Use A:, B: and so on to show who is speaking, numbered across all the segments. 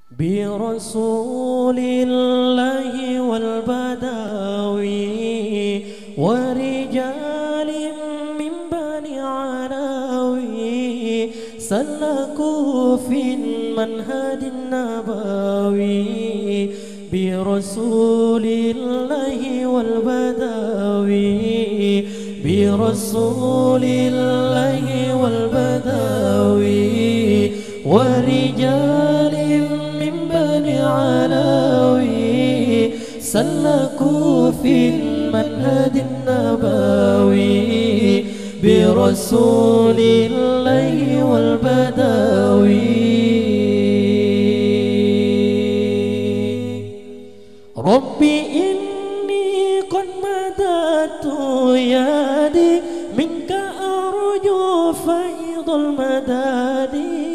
A: برسول الله والبداوي ورجال من بني علاوي سلكوا في المنهج النبوي برسول الله والبداوي برسول الله والبداوي ورجال من بني علاوي سلكوا في المنهج النبوي برسول الله والبداوي ربي إني قد مددت يدي منك أرجو فيض المداد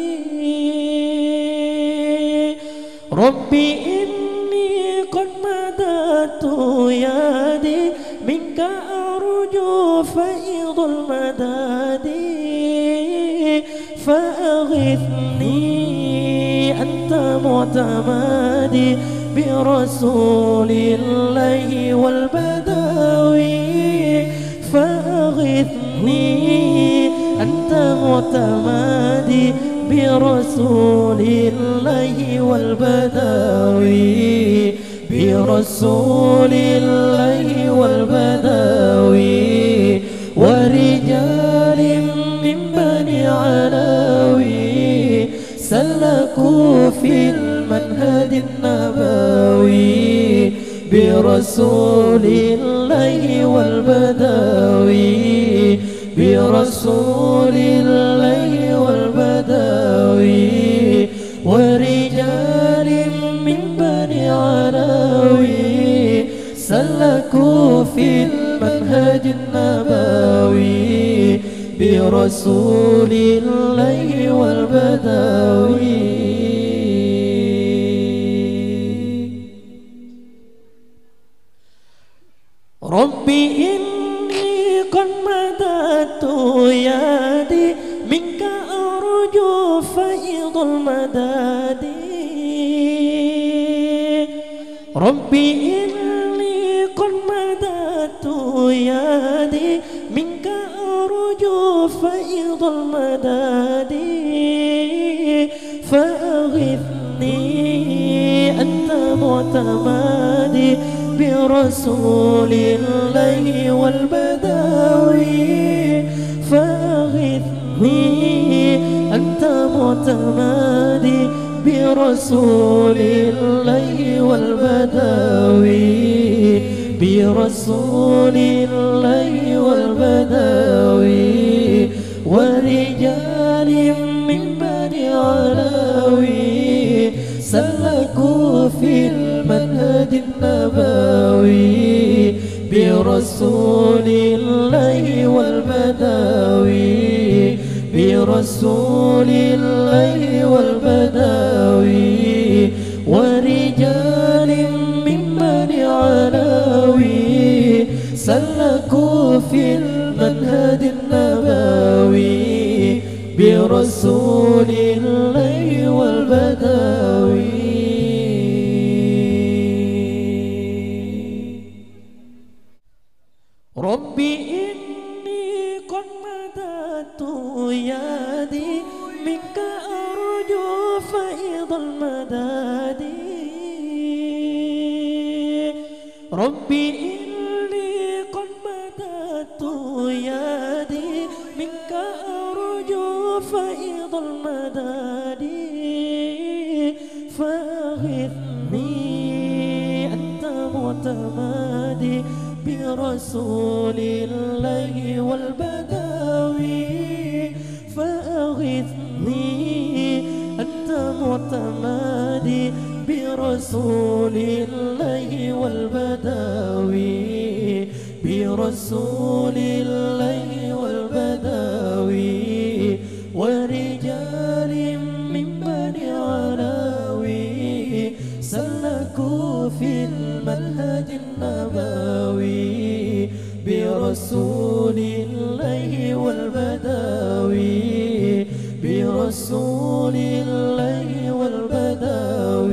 A: ربي إني قد مددت يدي منك أرجو فيض المداد فأغثني أنت معتمدي برسول الله والبداوي فأغثني أنت معتمدي برسول الله والبداوي برسول الله والبداوي ورجال من بني علاوي سلكوا في المنهج النبوي برسول الله والبداوي برسول الله والبداوي ورجال من بني علاوي سلكوا في المنهج النبوي برسول الله والبداوي ربي إني قد مددت يدي منك أرجو فيض المداد ربي إني قد مددت يدي منك أرجو فيض المداد فأغثني أنت معتمدي برسول الله والبداوي فأغثني أنت معتمدي برسول الله والبداوي برسول الله والبداوي ورجال من بني علاوي سلكوا في المنهج النبوي برسول الله والبداوي برسول الله والبداوي ورجال من بني علاوي سلكوا في المنهج النبوي برسول الله والبداوي ربي إني قد مددت يدي منك أرجو فيض المداد ربي إني قد مددت يدي منك أرجو فيض المداد فأغثني أنت معتمدي برسول الله والبداوي فأغثني أنت معتمدي برسول الله والبداوي برسول الله والبداوي ورجال من بني علاوي سلكوا في المنهج النبوي برسول الله والبداوي برسول الله والبداوي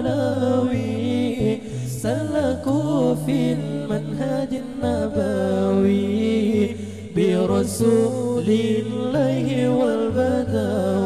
A: العلوي سلكوا في المنهج النبوي برسول الله والبدوي